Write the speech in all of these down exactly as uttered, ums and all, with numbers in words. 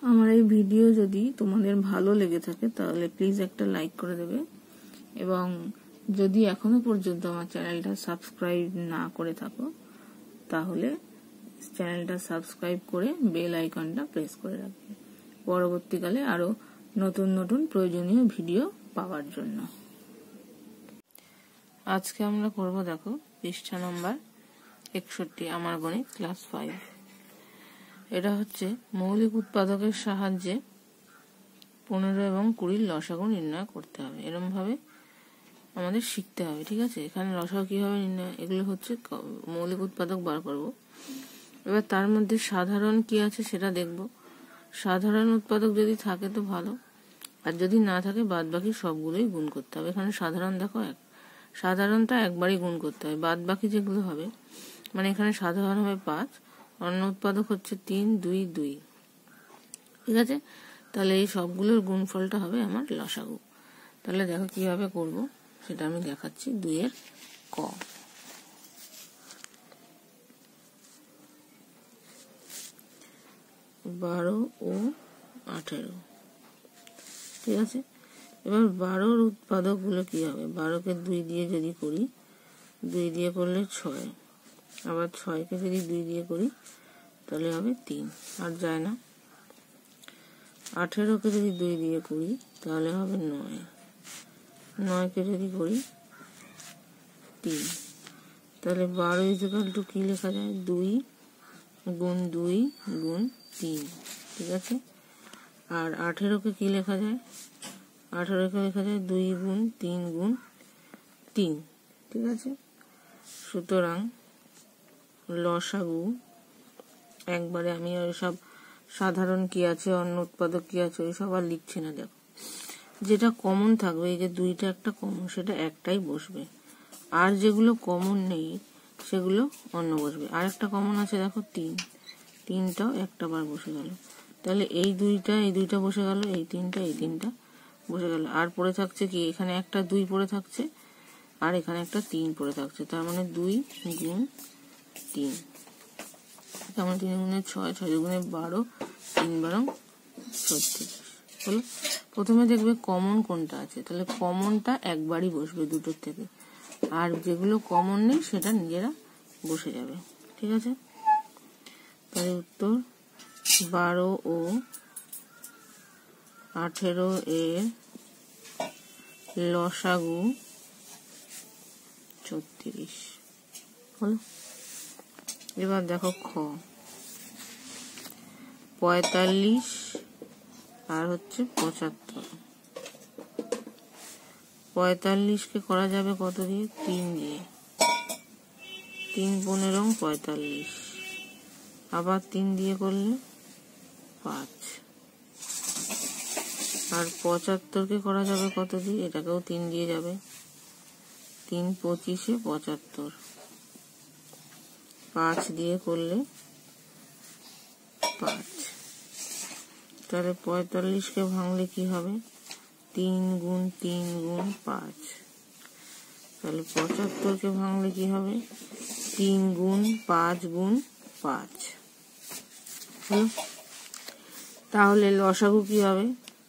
আমার এই ভিডিও যদি তোমাদের ভালো লেগে থাকে তাহলে প্লিজ একটা লাইক করে দেবে, এবং যদি এখনো পর্যন্ত আমার চ্যানেলটা সাবস্ক্রাইব না করে থাকো তাহলে চ্যানেলটা সাবস্ক্রাইব করে বেল আইকনটা প্রেস করে রাখবে পরবর্তীকালে আরো নতুন নতুন প্রয়োজনীয় ভিডিও পাওয়ার জন্য। আজকে আমরা করব, দেখো পৃষ্ঠা নম্বর একষট্টি, আমার গণিত ক্লাস ফাইভ। এটা হচ্ছে মৌলিক উৎপাদকের সাহায্যে পনেরো এবং কুড়ির লসাগু নির্ণয় করতে হবে, এরকম ভাবে আমাদের শিখতে হবে। ঠিক আছে, এখানে লসাগু কিভাবে নির্ণয়, এগুলো হচ্ছে মৌলিক উৎপাদক বার করব। এবার তার মধ্যে সাধারণ কি আছে সেটা দেখব। সাধারণ উৎপাদক যদি থাকে তো ভালো, আর যদি না থাকে বাদ বাকি সবগুলোই গুণ করতে হবে। এখানে সাধারণ দেখো এক, সাধারণটা একবারই গুণ করতে হবে, বাদ বাকি যেগুলো হবে, মানে এখানে সাধারণ হবে পাঁচ, অন্য উৎপাদক হচ্ছে তিন, দুই, দুই। ঠিক আছে, তাহলে এই সবগুলোর গুণফলটা হবে আমার লসাগু। তাহলে দেখো কিভাবে করব সেটা আমি দেখাচ্ছি। দুইয়ের ক, বারো ও আঠেরো। ঠিক আছে, এবার বারোর উৎপাদক গুলো কি হবে, বারোকে দুই দিয়ে যদি করি, দুই দিয়ে করলে ছয়, আবার ছয়কে যদি দুই দিয়ে করি তাহলে হবে তিন, আর যায় না। আঠেরোকে যদি দুই দিয়ে করি তাহলে হবে নয়, নয়কে যদি করি তিন। তাহলে বারো ইজিক্যাল টু কি লেখা যায়, দুই গুণ দুই গুণ তিন। ঠিক আছে, আর আঠেরোকে কি লেখা যায়, আঠেরোকে লেখা যায় দুই গুণ তিন গুণ তিন। ঠিক আছে, সুতরাং লসাগু একবারে আমি ওই সব সাধারণ কি আছে, অন্য উৎপাদক কি আছে ওই সব আর লিখছি না। দেখো যেটা কমন থাকবে, এই যে দুইটা একটা কমন, সেটা একটাই বসবে, আর যেগুলো কমন নেই সেগুলো অন্য বসবে। আর একটা কমন আছে দেখো তিন, তিনটাও একটা বার বসে গেল। তাহলে এই দুইটা এই দুইটা বসে গেল, এই তিনটা এই তিনটা বসে গেল। আর পড়ে থাকছে কি, এখানে একটা দুই পড়ে থাকছে আর এখানে একটা তিন পড়ে থাকছে, তার মানে দুই গুণ তিন, যেমন তিন গুণে ছয়, ছয় গুণে বারো, তিন বারো ছত্রিশ হলো। প্রথমে দেখবে কমন কোনটা আছে, তাহলে কমনটা একবারই বসবে দুটোর থেকে, আর যেগুলো কমন নেই সেটা নিজেরা বসে যাবে। ঠিক আছে, তাহলে উত্তর বারো ও আঠেরো এর লসাগু ছত্রিশ হলো। এবার দেখো খ, পঁয়তাল্লিশ আর হচ্ছে পঁচাত্তর। পঁয়তাল্লিশকে করা যাবে কত দিয়ে, তিন দিয়ে, তিন পনেরো পঁয়তাল্লিশ, আবার তিন দিয়ে করলে পাঁচ। আর পঁচাত্তরকে করা যাবে কত দিয়ে, এটাকেও তিন দিয়ে যাবে, তিন পঁচিশে পঁচাত্তর, পাঁচ দিয়ে করলে পাঁচ। তাহলে পঁয়তাল্লিশকে ভাঙলে কি হবে, তিন গুণ তিন গুণ পাঁচ। তাহলে পঁচাত্তরকে ভাঙলে কি হবে, তিন গুণ পাঁচ গুণ পাঁচ। তাহলে লসাগু কি হবে,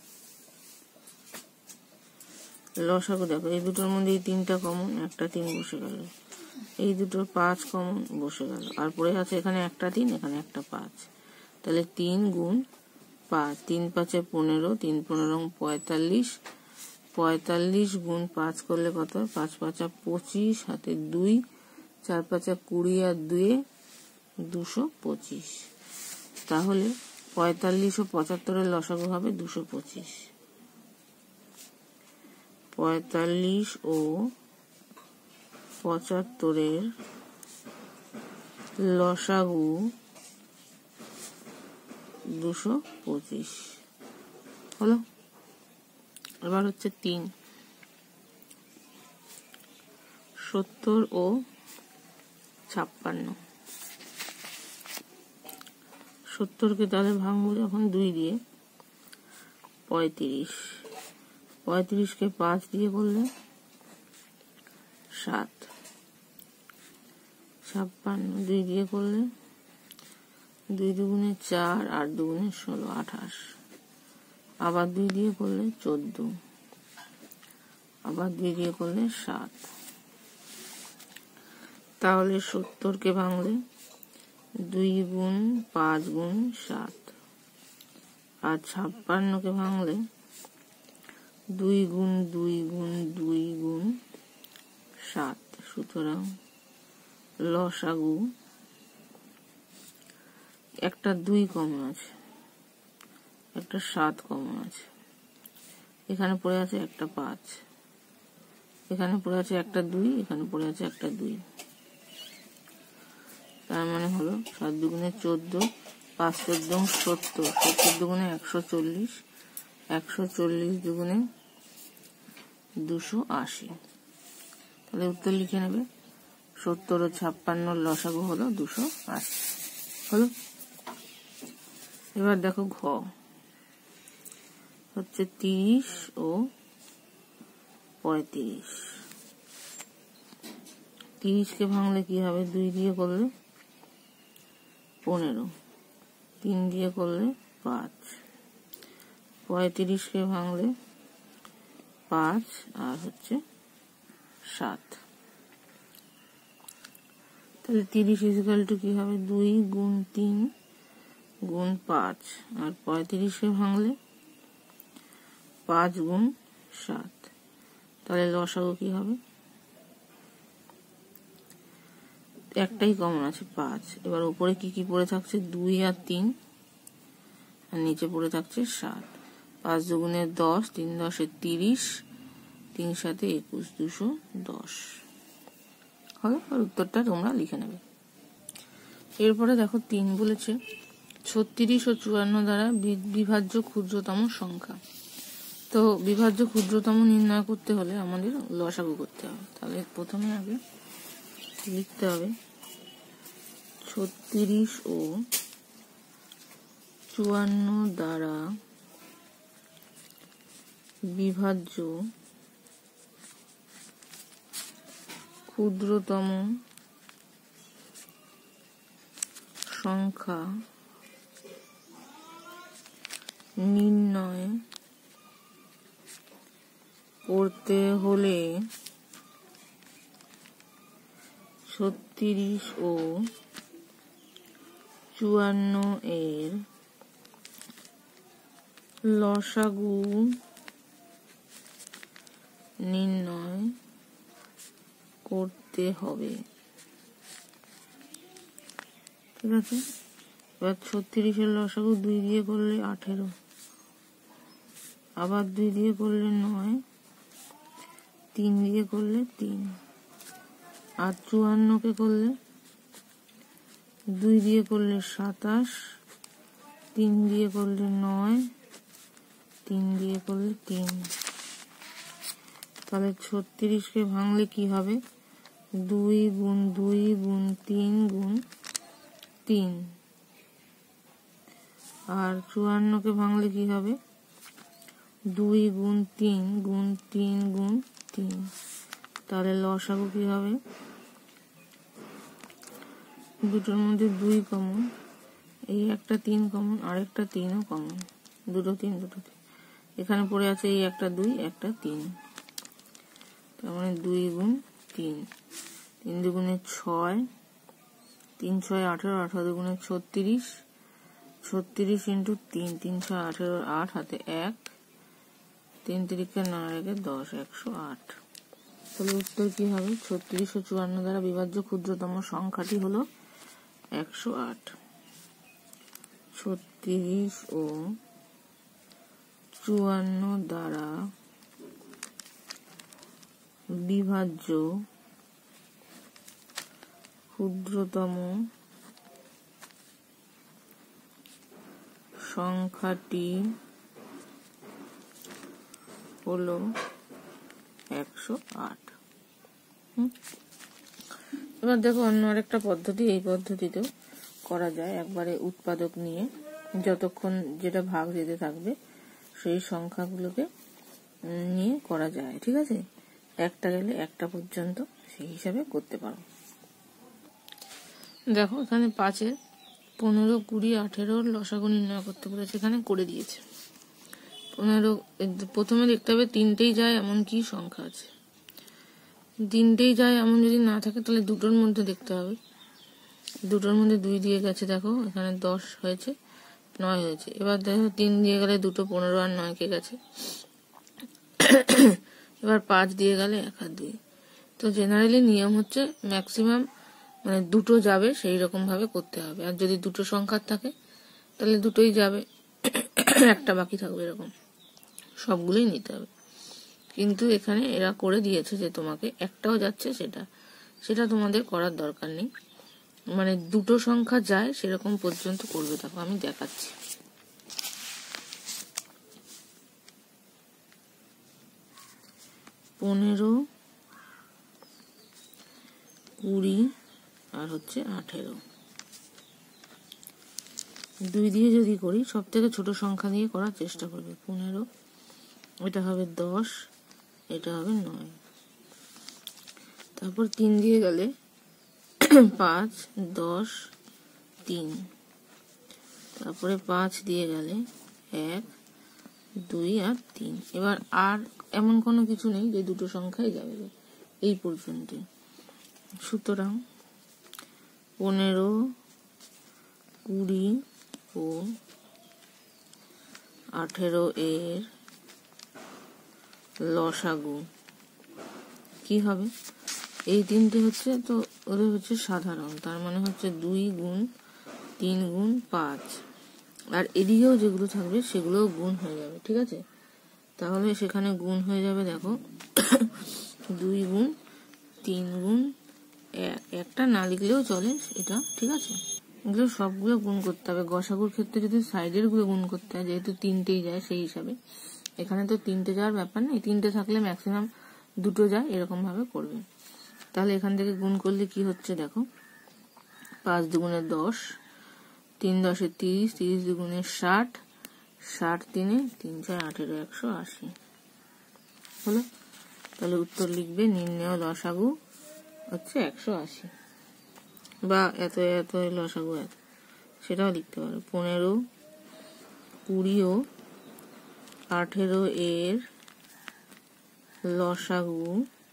লসাগু দেখো এই দুটোর মধ্যে এই তিনটা কমন, একটা তিন বসে গেল, এই দুটোর পাঁচ কমন বসে গেল, আর পড়ে আছে এখানে একটা তিন, এখানে একটা পাঁচ। তাহলে তিন গুণ পাঁচ, তিন পাঁচে পনেরো, তিন পনেরো পঁয়তাল্লিশ, পঁয়তাল্লিশ গুণ পাঁচ করলে কত, পাঁচ পাঁচা পঁচিশ, হাতে দুই, চার পাঁচা কুড়ি, আর দুয়ে দুশো পঁচিশ। তাহলে পঁয়তাল্লিশ ও পঁচাত্তরের লসাগু হবে দুশো পঁচিশ। পঁয়তাল্লিশ ও পঁচাত্তরের লসাগু দুশো পঁচিশ হলো। এবার হচ্ছে তিন, সত্তর ও ছাপ্পান্ন। সত্তরকে তাহলে ভাঙবো যখন দুই দিয়ে, পঁয়ত্রিশ, পঁয়ত্রিশকে পাঁচ দিয়ে করলে সাত, ছাপ্পান্ন দুই দিয়ে করলে দুই দুগুণে চার, আট দুগুণে ষোলো, আঠাশ। আবার দুই দিয়ে করলে চোদ্দ, আবার দুই দিয়ে করলে সাত। তাহলে সত্তরকে ভাঙলে দুই গুণ পাঁচ গুণ সাত, আর ছাপ্পান্নকে ভাঙলে দুই গুণ দুই গুণ দুই গুণ সাত। সুতরাং লসাগু একটা দুই কমন আছে, একটা সাত কমন আছে, এখানে পড়ে আছে একটা পাঁচ, এখানে পড়ে আছে একটা দুই, এখানে পড়ে আছে একটা দুই। তার মানে হলো সাত দুগুণে চোদ্দ, পাঁচ চোদ্দ সত্তর, সত্তর দুগুণে একশো চল্লিশ, একশো চল্লিশ দুগুণে দুশো আশি। তাহলে উত্তর লিখে নেবে, সত্তর ও ছাপ্পান্ন লসাগু হলো দুশো আশি। হলো। এবার দেখো ঘ হচ্ছে তিরিশ ও পঁয়ত্রিশ। তিরিশকে ভাঙলে কি হবে? দুই দিয়ে করলে পনেরো, তিন দিয়ে করলে পাঁচ। পঁয়ত্রিশকে ভাঙলে পাঁচ আর হচ্ছে সাত। তাহলে তিরিশ ইজিক্যাল টু কি হবে? দুই গুণ তিন গুণ পাঁচ, আর পঁয়ত্রিশকে ভাঙলে পাঁচ গুণ সাত। তাহলে লসাগু কি হবে? একটাই কমন আছে, পাঁচ। এবার উপরে কি কি পড়ে থাকছে? দুই আর তিন, আর নিচে পড়ে থাকছে সাত। পাঁচ দুগুণে দশ, তিন দশে তিরিশ, তিন সাথে একুশ, দুশো দশ হলো। আর উত্তরটা তোমরা লিখে নেবে। এরপরে দেখো তিন বলেছে ছত্রিশ ও চুয়ান্ন দ্বারা বিভাজ্য ক্ষুদ্রতম সংখ্যা। তো বিভাজ্য ক্ষুদ্রতম নির্ণয় করতে হলে আমাদের লসাগু করতে হবে। তাহলে প্রথমে আগে লিখতে হবে ছত্রিশ ও চুয়ান্ন দ্বারা বিভাজ্য ক্ষুদ্রতম সংখ্যা নির্ণয় করতে হলে ছত্রিশ ও চুয়ান্ন এর লসাগু নির্ণয় করতে হবে। ঠিক আছে। এবার ছত্রিশের লসাগু দুই দিয়ে করলে আঠেরো, আবার দুই দিয়ে করলে নয়, তিন দিয়ে করলে তিন, আর চুয়ান্নকে করলে দুই দিয়ে করলে সাতাশ, তিন দিয়ে করলে নয়, তিন দিয়ে করলে তিন। তাহলে ছত্রিশকে ভাঙলে কি হবে? দুই গুণ দুই গুণ তিন গুণ তিন, আর চুয়ান্নকে ভাঙলে কি হবে? দুই গুণ তিন গুণ তিন গুণ তিন। তাহলে লসাগু কি হবে? দুটোর মধ্যে দুই কমন, এই একটা তিন কমন, আরেকটা তিনও কমন, দুটো তিন দুটো তিন। এখানে পড়ে আছে এই একটা দুই, একটা তিন, তার মানে দুই গুণ তিন, তিন দুগুণে ছয়, তিন ছয় আঠেরো, আঠারো দুগুণে ছত্রিশ, ছত্রিশ ইন্টু তিন, তিন ছয় আঠেরো, আট হাতে এক, তিন তিরিকে নয় একে দশ, একশো আট। তাহলে উত্তর কি হবে? ছত্রিশ ও চুয়ান্ন দ্বারা বিভাজ্য ক্ষুদ্রতম সংখ্যাটি হলো একশো আট। ছত্রিশ ও চুয়ান্ন দ্বারা বিভাজ্য ক্ষুদ্রতম সংখ্যাটি হলো একশো আট। এবার দেখো অন্য আরেকটা পদ্ধতি, এই পদ্ধতিতেও করা যায়। একবারে উৎপাদক নিয়ে যতক্ষণ যেটা ভাগ যেতে থাকবে সেই সংখ্যাগুলোকে নিয়ে করা যায়। ঠিক আছে, একটা গেলে একটা পর্যন্ত সেই হিসাবে করতে পারো। দেখো এখানে পাঁচের পনেরো কুড়ি আঠেরোর লসাগু নির্ণয় করতে বলেছে, এখানে করে দিয়েছে। পনেরো প্রথমে দেখতে হবে তিনটেই যায় এমন কি সংখ্যা আছে। তিনটেই যায় এমন যদি না থাকে তাহলে দুটোর মধ্যে দেখতে হবে। দুটোর মধ্যে দুই দিয়ে গেছে, দেখো এখানে দশ হয়েছে, নয় হয়েছে। এবার দেখো তিন দিয়ে গেলে দুটো পনেরো আর নয় কে গেছে। এবার পাঁচ দিয়ে গেলে এক আর দুই। তো জেনারেলি নিয়ম হচ্ছে ম্যাক্সিমাম মানে দুটো যাবে সেই রকম ভাবে করতে হবে। আর যদি দুটো সংখ্যার থাকে তাহলে দুটোই যাবে, একটা বাকি থাকবে, এরকম সবগুলোই নিতে হবে। কিন্তু এখানে এরা করে দিয়েছে যে তোমাকে একটাও যাচ্ছে, সেটা সেটা তোমাদের করার দরকার নেই। মানে দুটো সংখ্যা যায় সেরকম পর্যন্ত করবে। দেখো আমি দেখাচ্ছি। পনেরো কুড়ি আর হচ্ছে আঠেরো, দুই দিয়ে যদি করি সব থেকে ছোট সংখ্যা দিয়ে করার চেষ্টা করবে। পনেরো, এটা হবে দশ, এটা হবে নয়। তারপর তিন দিয়ে গেলে পাঁচ, দশ, তিন। তারপরে পাঁচ দিয়ে গেলে এক, দুই আর তিন। এবার আর এমন কোনো কিছু নেই যে দুটো সংখ্যাই যাবে, এই পর্যন্ত। সুতরাং পনেরো কুড়ি ও আঠেরো এর লসাগু কি হবে? এই তিনটে হচ্ছে তো ওদের হচ্ছে সাধারণ, তার মানে হচ্ছে দুই গুণ তিন গুণ পাঁচ, আর এদিকেও যেগুলো থাকবে সেগুলোও গুণ হয়ে যাবে। ঠিক আছে, তাহলে সেখানে গুণ হয়ে যাবে। দেখো দুই গুণ তিন গুণ এক, একটা না লিখলেও চলে এটা। ঠিক আছে, এগুলো সবগুলো গুণ করতে হবে। গসাগুর ক্ষেত্রে যদি সাইডের গুলো গুণ করতে হয়, যেহেতু তিনটেই যায় সেই হিসাবে, এখানে তো তিনটে যাওয়ার ব্যাপার নেই। তিনটে থাকলে ম্যাক্সিমাম দুটো যায়, এরকম ভাবে করবে। তাহলে এখান থেকে গুণ করলে কি হচ্ছে দেখো, পাঁচ দুগুণে দশ, তিন দশে তিরিশ, তিরিশ দুগুণে ষাট, ষাট তিনে তিন ছয় আঠেরো, একশো আশি হলো। তাহলে উত্তর লিখবে নির্ণেয় লসাগু হচ্ছে একশো আশি, বা এত এত লসাগু এত, সেটাও লিখতে পারো। পনেরো কুড়ি ও আঠেরো এর লসাগু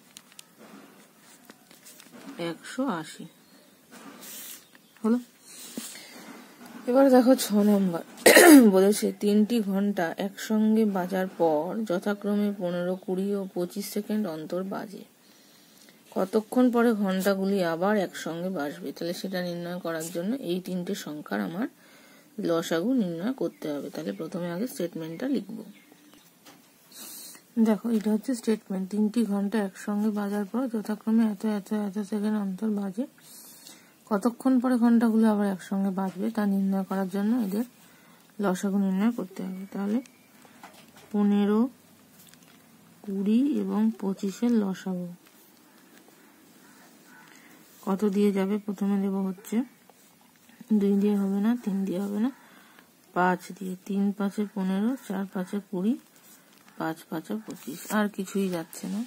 একশো আশি হলো। এবার দেখো ছ নম্বর বলেছে তিনটি ঘন্টা একসঙ্গে বাজার পর যথাক্রমে পনেরো কুড়ি ও পঁচিশ সেকেন্ড অন্তর বাজে। কতক্ষণ পরে ঘন্টাগুলি আবার একসঙ্গে বাজবে? তাহলে সেটা নির্ণয় করার জন্য এই তিনটে সংখ্যার আমার লসাগু নির্ণয় করতে হবে। তাহলে প্রথমে আগে স্টেটমেন্টটা লিখবো। দেখো এটা হচ্ছে স্টেটমেন্ট। তিনটি ঘন্টা একসঙ্গে বাজার পর যথাক্রমে এত এত এত সেকেন্ড অন্তর বাজে। কতক্ষণ পরে ঘন্টাগুলো আবার একসঙ্গে বাজবে তা নির্ণয় করার জন্য এদের লসাগু নির্ণয় করতে হবে। তাহলে পনেরো কুড়ি এবং পঁচিশের লসাগু কত দিয়ে যাবে? প্রথমে দেব হচ্ছে দুই দিয়ে হবে না, তিন দিয়ে হবে না, পাঁচ দিয়ে। তিন পাঁচে পনেরো, চার পাঁচে কুড়ি, পাঁচ পাঁচে পঁচিশ, আর কিছুই যাচ্ছে না।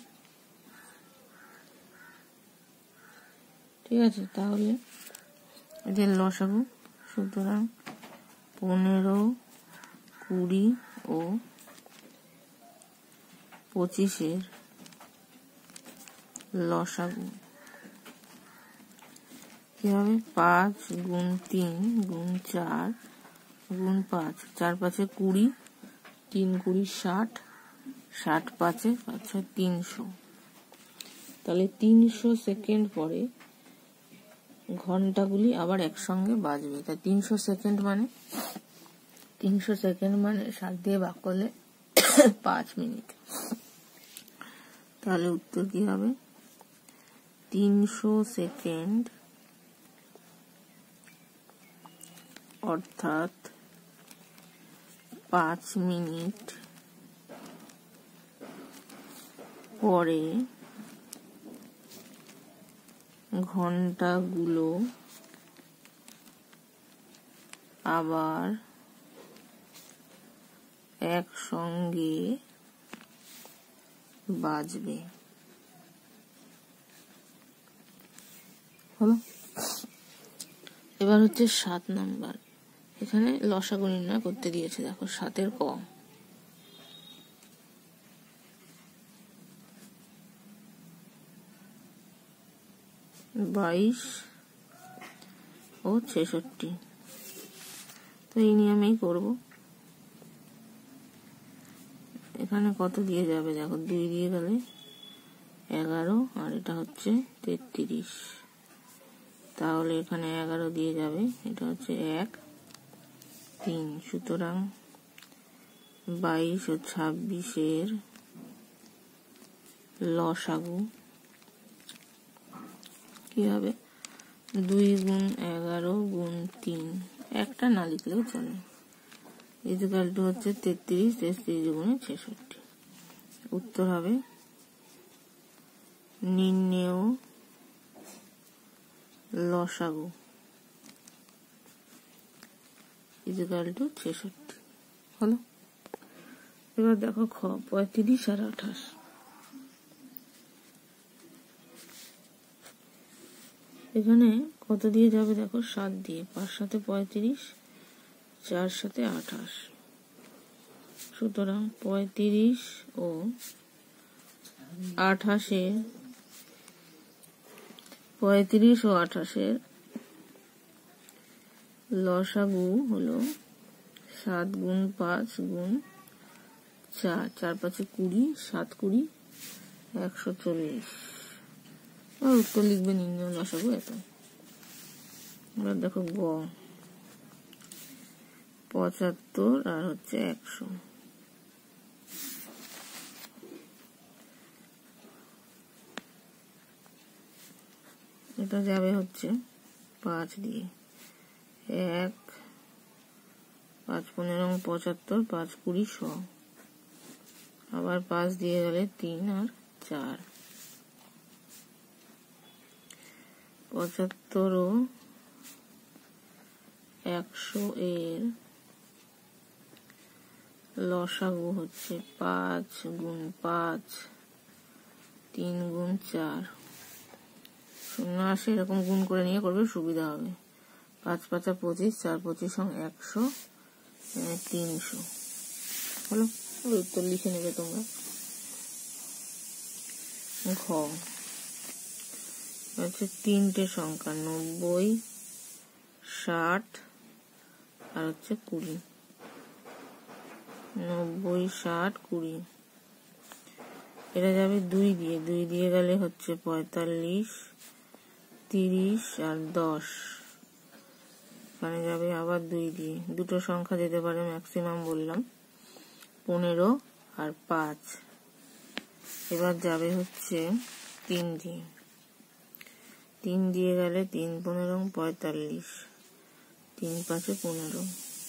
ঠিক আছে, তাহলে এদের লসাগু, সুতরাং পনেরো কুড়ি ও পঁচিশের লসাগু কি হবে? পাঁচ গুণ তিন গুণ চার গুণ পাঁচ, চার পাঁচে কুড়ি, তিন কুড়ি ষাট, ষাট পাঁচে পাঁচ তিনশো। তাহলে তিনশো সেকেন্ড পরে ঘন্টাগুলি আবার একসঙ্গে বাজবে। তা তিনশো সেকেন্ড মানে তিনশো সেকেন্ড মানে ষাট দিয়ে ভাগ করলে পাঁচ মিনিট। তাহলে উত্তর কি হবে? তিনশো সেকেন্ড অর্থাৎ পাঁচ মিনিট পরে ঘন্টাগুলো আবার একসঙ্গে বাজবে। হলো, এবার হচ্ছে সাত নাম্বার, এখানে লসাগু নির্ণয় করতে দিয়েছে, দেখো সাতের ক। বাইশ ও ছেষট্টি, তো এই নিয়মেই করব। এখানে কত দিয়ে যাবে দেখো, দুই দিয়ে গেলে এগারো, আর এটা হচ্ছে তেত্রিশ, তাহলে এখানে এগারো দিয়ে যাবে, এটা হচ্ছে এক তিন, সুতরাং বাইশ ও ছাব্বিশের লসাগু কি হবে, দুই গুণ এগারো গুণ তিন, একটা না লিখলেও চলে, ইকুয়াল টু হচ্ছে তেত্রিশ, তেত্রিশ গুণে ছেষট্টি। উত্তর হবে নির্ণেয় লসাগু ইকুয়াল টু ছেষট্টি হলো। এবার দেখো খ, পঁয়ত্রিশ আর আঠাশ, এখানে কত দিয়ে যাবে দেখো, সাত দিয়ে, পাঁচ সাথে পঁয়ত্রিশ, চার সাথে আঠাশ, সুতরাং পঁয়ত্রিশ ও আঠাশের পঁয়ত্রিশ ও আঠাশের লসাগু হলো সাত গুণ পাঁচ গুণ চার, চার পাঁচে কুড়ি, সাত কুড়ি একশো চল্লিশ। আর উত্তর লিখবে নির্ণয় লসাগু এত। এবার দেখো গ, পঁচাত্তর আর হচ্ছে একশো, এটা যাবে হচ্ছে পাঁচ দিয়ে, এক পাঁচ পনেরো পঁচাত্তর, পাঁচ কুড়ি শ, আবার পাঁচ দিয়ে গেলে তিন আর চার, পঁচাত্তর ও একশো এর লসাগু হচ্ছে পাঁচ গুণ পাঁচ, তিন গুণ চার, শূন্য আসে, এরকম গুণ করে নিয়ে করবে, সুবিধা হবে। পাঁচ পাঁচা পঁচিশ, চার পঁচিশ সং একশো, তিনশো হলো। উত্তর লিখে নেবে তোমরা। ঘ হচ্ছে তিনটে সংখ্যা, নব্বই, ষাট আর হচ্ছে কুড়ি, নব্বই ষাট কুড়ি, এটা যাবে দুই দিয়ে, দুই দিয়ে গেলে হচ্ছে পঁয়তাল্লিশ, তিরিশ আর দশ, এখানে যাবে আবার দুই দিয়ে, দুটো সংখ্যা যেতে পারে ম্যাক্সিমাম বললাম, পনেরো আর পাঁচ, এবার যাবে হচ্ছে তিন দিয়ে, তিন দিয়ে গেলে তিন পনেরো পঁয়তাল্লিশ, তিন পাঁচে পনেরো,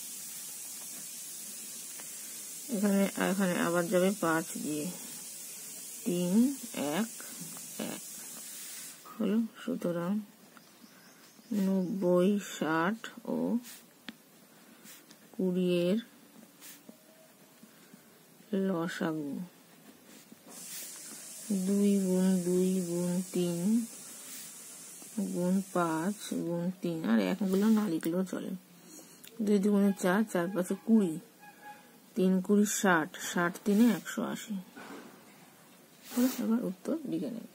এখানে এখানে আবার যাবে পাঁচ দিয়ে, তিন এক এক হলো। সুতরাং নব্বই ষাট ও কুড়ি এর লসাগু দুই গুণ দুই গুণ তিন গুণ পাঁচ গুণ তিন, আর একগুলো না লিখলেও চলে, দুই দুগুণে চার, চার পাঁচে কুড়ি, তিন কুড়ি ষাট, ষাট তিনে একশো আশি। এবার উত্তর লিখে নেবে।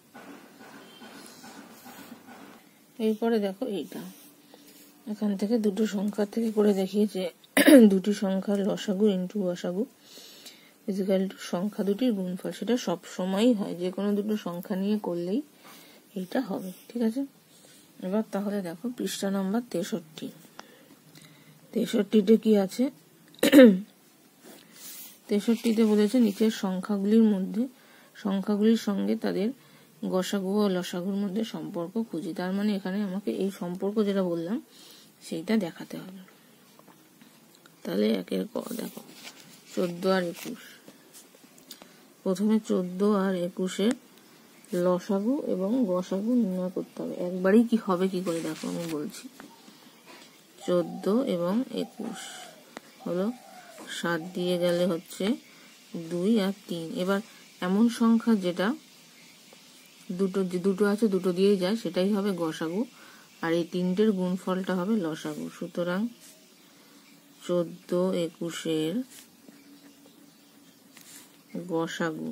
এরপরে দেখো এইটা, এখান থেকে দুটো সংখ্যা থেকে করে দেখিয়েছে, দুটি সংখ্যার লসাগু ইন্টু লসাগু ইকুয়াল টু সংখ্যা দুটির গুণফল, সেটা সব সময়ই হয়, যে কোনো দুটো সংখ্যা নিয়ে করলেই এইটা হবে, ঠিক আছে। এবার তাহলে দেখো পৃষ্ঠা নাম্বার তেষট্টি, তেষট্টিতে কি আছে, তেষট্টিতে বলেছে নিচের সংখ্যাগুলির মধ্যে সংখ্যাগুলির সঙ্গে তাদের গসাগু ও লসাগুর মধ্যে সম্পর্ক খুঁজি। তার মানে এখানে আমাকে এই সম্পর্ক যেটা বললাম সেইটা দেখাতে হবে। তাহলে একের ক দেখো, চোদ্দ আর একুশ, প্রথমে চোদ্দ আর একুশের লসাগু এবং গসাগু নির্ণয় করতে হবে। একবারই কি হবে কি করে দেখো আমি বলছি। চোদ্দ এবং একুশ হলো সাত দিয়ে গেলে হচ্ছে দুই আর তিন। এবার এমন সংখ্যা যেটা দুটো দুটো আছে দুটো দিয়েই যায় সেটাই হবে গসাগু, আর এই তিনটের গুণফলটা হবে লসাগু। সুতরাং চোদ্দ একুশের গসাগু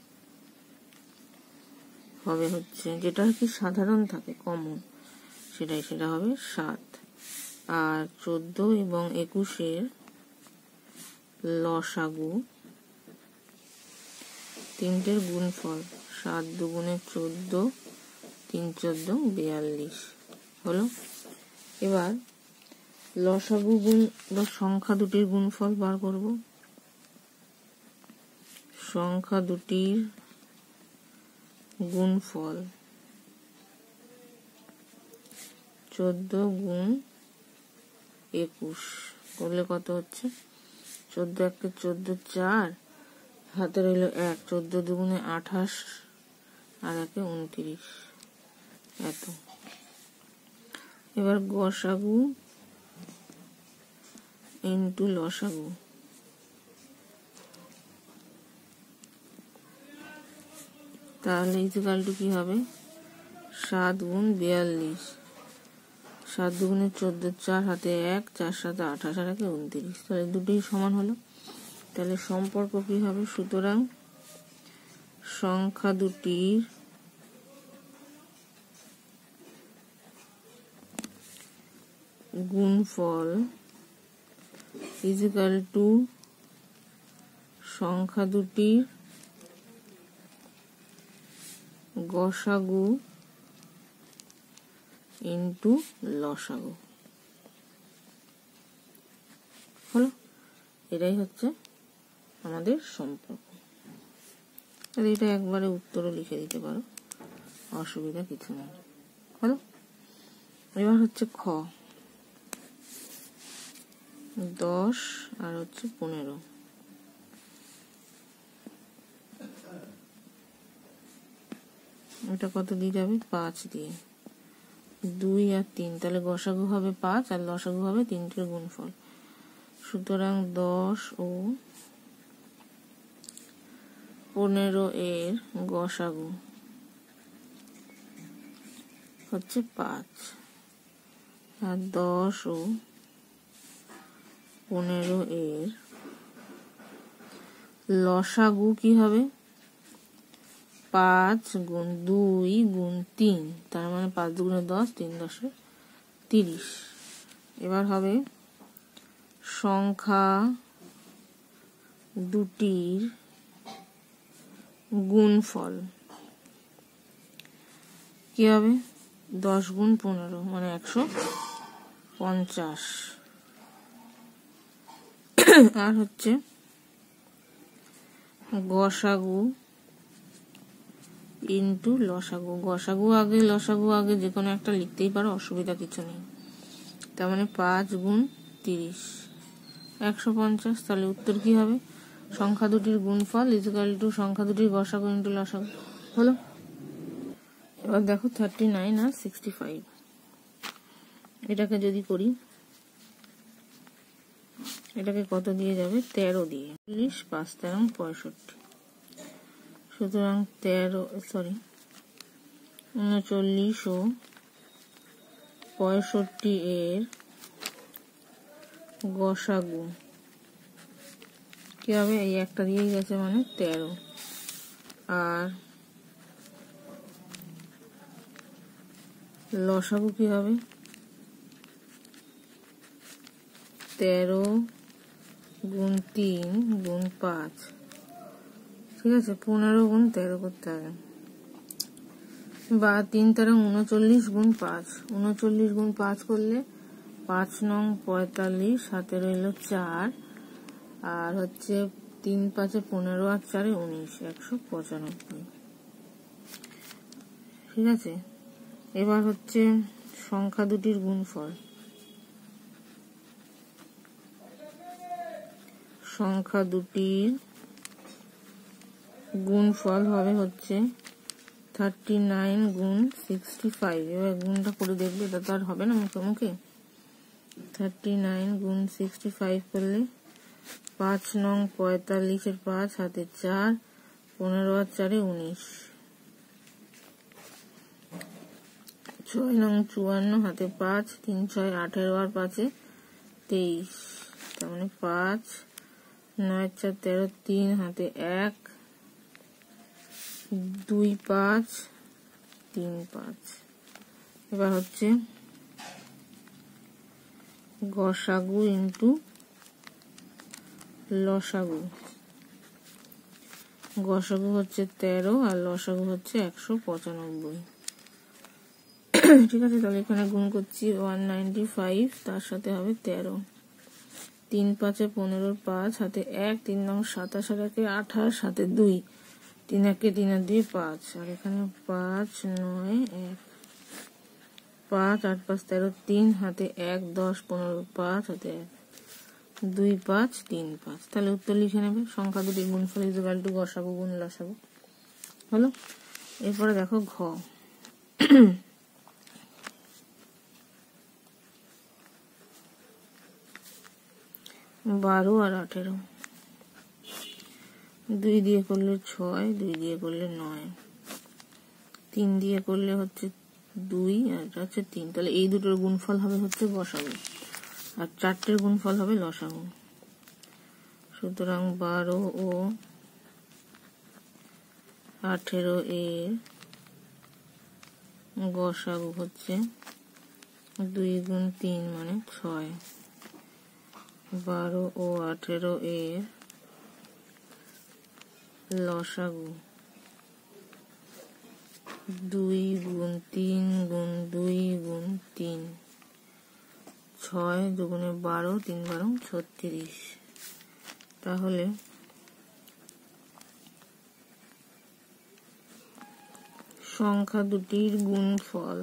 হবে হচ্ছে, যেটা কি সাধারণ থাকে কমন, সেটাই সেটা হবে সাত। আর চোদ্দ এবং একুশের লসাগু তিনটের গুণফল, সাত দুগুণে চোদ্দ, তিন চোদ্দ বিয়াল্লিশ হলো। এবার লসাগু গুণ বা সংখ্যা দুটির গুণফল বার করব। সংখ্যা দুটির গুণফল চোদ্দ গুণ একুশ করলে কত হচ্ছে? চোদ্দ একটা চোদ্দ, চার হাতে রইল এক, চোদ্দ দুগুণে আঠাশ আর একে উনত্রিশ, এত। এবার গসাগু ইন্টু লসাগু, তাহলে ইকুয়াল টু কি হবে? সাত গুণ বিয়াল্লিশ, সাত দুগুণে চোদ্দ, চার হাতে এক, চার সাথে আঠাশ আর একে উনত্রিশ, তাহলে দুটোই সমান হলো। তাহলে সম্পর্ক কি হবে? সুতরাং সংখ্যা দুটির গুণফল ইকুয়াল টু সংখ্যা দুটির গসাগু ইন্টু লসাগু হলো। এটাই হচ্ছে আমাদের সম্পর্ক। আর এটা একবারে উত্তরও লিখে দিতে পারো, অসুবিধা কিছু নেই হলো। এবার হচ্ছে খ, দশ আর হচ্ছে পনেরো। এটা কত দিয়ে যাবে? পাঁচ দিয়ে, দুই আর তিন, তাহলে গসাগু হবে পাঁচ আর লসাগু হবে তিনটের গুণফল। সুতরাং দশ ও পনেরো এর গসাগু হচ্ছে পাঁচ, আর দশ ও পনেরো এর লসাগু কি হবে? পাঁচ গুণ দুই গুণ তিন, তার মানে পাঁচ দুগুণে দশ, তিন দশে তিরিশ। এবার হবে সংখ্যা দুটির গুণফল কি হবে? দশ গুণ পনেরো মানে একশো পঞ্চাশ, আর হচ্ছে গসাগু ইন্টু লসাগু। গসাগু আগে লসাগু আগে যে কোনো একটা লিখতেই পারো, অসুবিধা কিছু নেই। তার মানে পাঁচ গুণ তিরিশ একশো পঞ্চাশ। তাহলে উত্তর কি হবে? সংখ্যা দুটির গুণফল ইকুয়াল টু সংখ্যা দুটির গসাগু ইন্টু লসাগু হলো। এবার দেখো থার্টি নাইন আর সিক্সটি ফাইভ, এটাকে যদি করি, এটাকে কত দিয়ে যাবে? তেরো দিয়ে, চল্লিশ পাঁচ তেরো পঁয়ষট্টি। সুতরাং তেরো সরি উনচল্লিশ ও পঁয়ষট্টি এর গসাগু কি হবে? এই একটা দিয়ে গেছে মানে তেরো, আর লসাগু কি হবে? তেরো গুণ তিন গুণ পাঁচ, ঠিক আছে, পনেরো গুণ তেরো করতে হবে, বা তিন তেরো উনচল্লিশ গুণ পাঁচ, উনচল্লিশ গুণ পাঁচ করলে পাঁচ নং পঁয়তাল্লিশ, হাতে রইল চার, আর হচ্ছে তিন পাঁচে পনেরো আর চারে উনিশ, একশো পঁচানব্বই। ঠিক আছে, এবার হচ্ছে সংখ্যা দুটির গুণফল। সংখ্যা দুটির গুণফল হবে হচ্ছে থার্টি নাইন গুণ সিক্সটি ফাইভ। এবার গুণটা করে দেখবে, এটা তো আর হবে না মুখে মুখে। থার্টি নাইন গুণ সিক্সটি ফাইভ করলে পাঁচ নং পঁয়তাল্লিশের পাঁচ, হাতে চার, পনেরো আর চারে উনিশ, ছয় নং চুয়ান্ন, হাতে পাঁচ, তিন ছয় আঠেরো আর পাঁচে তেইশ, তার মানে পাঁচ, নয় চার তেরো, তিন হাতে এক, দুই পাঁচ, তিন পাঁচ। এবার হচ্ছে গসাগু ইন্টু লসাগু। গসাগু হচ্ছে তেরো আর লসাগু হচ্ছে একশো পঁচানব্বই। ঠিক আছে, তাহলে এখানে গুণ করছি ওয়ান নাইনটি ফাইভ, তার সাথে হবে তেরো, তিন পাঁচে পনেরোর পাঁচ, হাতে এক, তিন নং সাতাশ আর একে আঠাশ, হাতে দুই, তিন একে তিন আর দুই পাঁচ, আর এখানে পাঁচ নয় এক, পাঁচ আট পাঁচ তেরো, তিন হাতে এক, দশ পনেরো পাঁচ, হাতে এক, দুই পাঁচ তিন পাঁচ। তাহলে উত্তর লিখে নেবে, সংখ্যা দুটি গুণফল ইজ ইকুয়াল টু গসাগু গুণ লসাগু। হলো। এরপরে দেখো ঘ। বারো আর আঠেরো, দুই দিয়ে করলে ছয়, দুই দিয়ে করলে নয়, তিন দিয়ে করলে হচ্ছে দুই আর এটা হচ্ছে তিন। তাহলে এই দুটোর গুণফল হবে হচ্ছে গসাগু, আর চারটের গুণফল হবে লসাগু। সুতরাং বারো ও আঠেরো এর গসাগু হচ্ছে দুই গুণ তিন মানে ছয়। বারো ও আঠেরো এর লসাগু দুই গুণ তিন গুণ দুই গুণ তিন, ছয় দুগুণে বারো, তিন বারো ছত্রিশ। তাহলে সংখ্যা দুটির গুণফল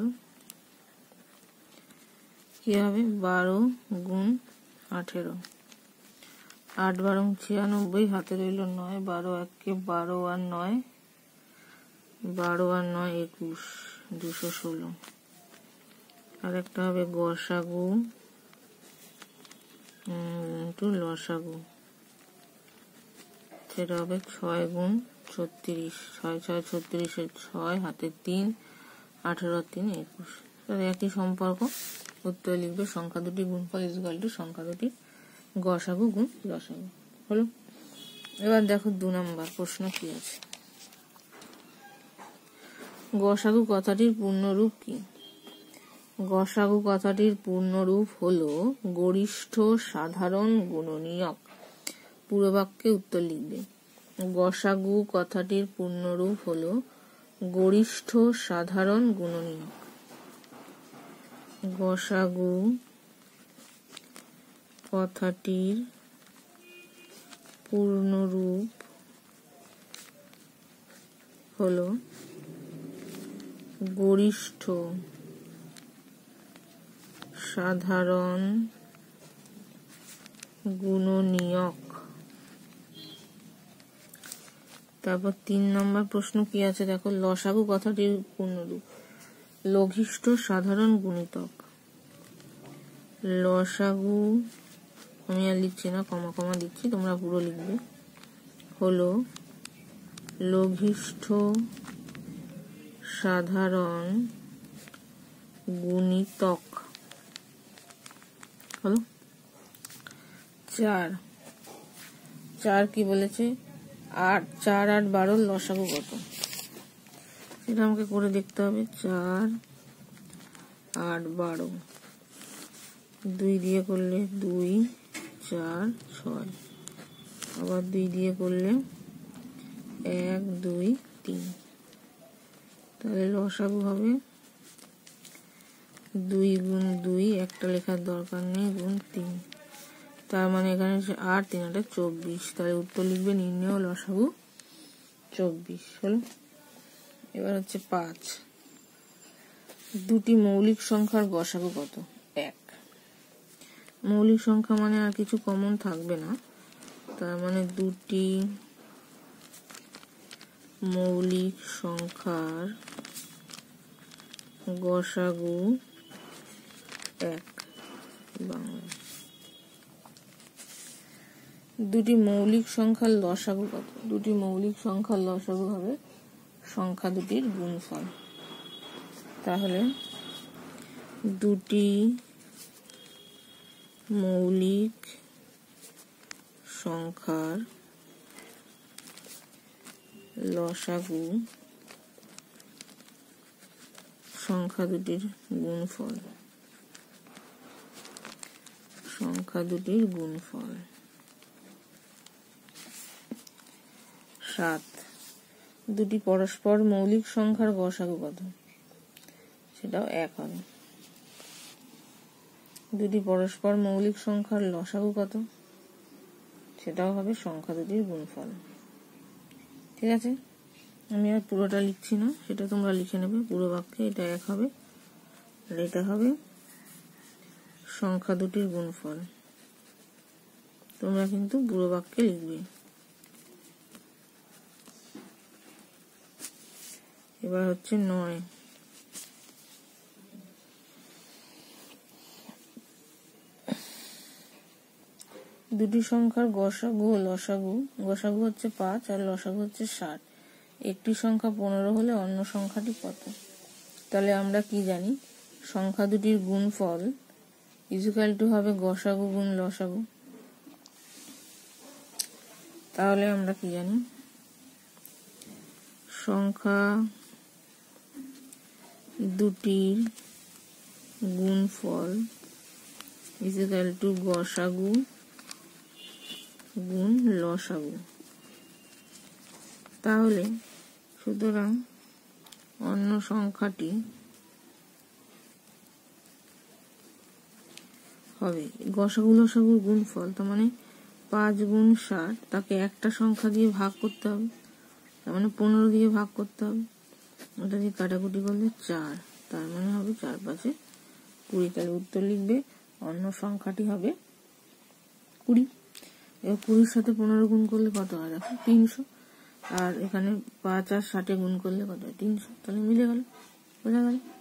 কি হবে? বারো গুণ আঠেরো, আট বারো ছিয়ানব্বই, হাতে রইল নয়, বারো একে বারো আর নয়, বারো আর নয় একুশ, দুশো ষোলো। আর একটা হবে গসাগু ইন্টু লসাগু, সেটা হবে ছয় গুণ ছত্রিশ, ছয় ছয় ছত্রিশের ছয়, হাতে তিন, আঠেরো তিন একুশ। তাহলে একই সম্পর্ক, উত্তর লিখবে সংখ্যা দুটি গুণফল ইজ ইকুয়াল টু সংখ্যা দুটি গসাগু গুণ লসাগু। হলো। এবার দেখো দু নম্বর প্রশ্ন কি আছে। গসাগু কথাটির পূর্ণরূপ কি? গসাগু কথাটির পূর্ণরূপ হলো গরিষ্ঠ সাধারণ গুণনীয়ক। পুরো বাক্যে উত্তর লিখবে। গসাগু কথাটির পূর্ণরূপ হলো গরিষ্ঠ সাধারণ গুণনীয়ক। গসাগু কথাটির পূর্ণরূপ হলো গরিষ্ঠ সাধারণ গুণনীয়ক। তারপর তিন নম্বর প্রশ্ন কি আছে দেখো। লসাগু কথাটির পূর্ণরূপ লঘিষ্ঠ সাধারণ গুণিতক। লসাগু আমি আর লিখছি না, কমা কমা দিচ্ছি, তোমরা পুরো লিখবে। হলো লঘিষ্ঠ সাধারণ গুণিতক। হলো। চার চার কি বলেছে? আট, চার আট বারোর লসাগু কত সেটা আমাকে করে দেখতে হবে। চার আট বারো, দুই দিয়ে করলে দুই, চার ছয়, আবার দুই দিয়ে করলে এক দুই তিন। তাহলে লসাগু হবে দুই গুণ দুই, একটা লেখার দরকার নেই, গুণ তিন। তার মানে এখানে হচ্ছে আট, তিন আটে চব্বিশ। তাহলে উত্তর লিখবে নির্ণেয় লসাগু চব্বিশ। হলো। এবার হচ্ছে পাঁচ। দুটি মৌলিক সংখ্যার গসাগু কত? এক। মৌলিক সংখ্যা মানে আর কিছু কমন থাকবে না, তার মানে দুটি মৌলিক সংখ্যার গসাগু এক। বাংলা দুটি মৌলিক সংখ্যার লসাগু কত? দুটি মৌলিক সংখ্যার লসাগু হবে সংখ্যা দুটির গুণফল। তাহলে দুটি মৌলিক সংখ্যার লসাগু সংখ্যা দুটির গুণফল সংখ্যা দুটির গুণফল। সাত, দুটি পরস্পর মৌলিক সংখ্যার গসাগু কত? সেটাও এক হবে। দুটি পরস্পর মৌলিক সংখ্যার লসাগু কত? সেটাও হবে সংখ্যা দুটির গুণফল। ঠিক আছে, আমি আর পুরোটা লিখছি না, সেটা তোমরা লিখে নেবে পুরো বাক্যে। এটা এক হবে আর এটা হবে সংখ্যা দুটির গুণফল। তোমরা কিন্তু পুরো বাক্যে লিখবে। এবার হচ্ছে নয়, দুটি সংখ্যার গসাগু ও লসাগু, গসাগু হচ্ছে পাঁচ আর লসাগু হচ্ছে ষাট। একটি সংখ্যা পনেরো হলে অন্য সংখ্যাটি কত? তাহলে আমরা কি জানি, সংখ্যা দুটির গুণফল ইকুয়াল টু হবে গসাগু গুণ লসাগু। তাহলে আমরা কি জানি, সংখ্যা দুটির গুণফল ইকুয়াল টু গসাগু গুণ লসাগু। তাহলে সুতরাং অন্য সংখ্যাটি হবে গসাগু লসাগুর গুণফল। তার মানে পাঁচ গুণ ষাট, তাকে একটা সংখ্যা দিয়ে ভাগ করতে হবে, তার মানে পনেরো দিয়ে ভাগ করতে হবে। ওটা দিয়ে কাটাকুটি করলে চার, তার মানে হবে চার পাঁচে কুড়ি। তাহলে উত্তর লিখবে অন্য সংখ্যাটি হবে কুড়ি। এবার কুড়ির সাথে পনেরো গুণ করলে কত হয় দেখো, তিনশো। আর এখানে পাঁচ আর ষাটে গুণ করলে কত হয়, তিনশো। তাহলে মিলে গেল, বোঝা গেল।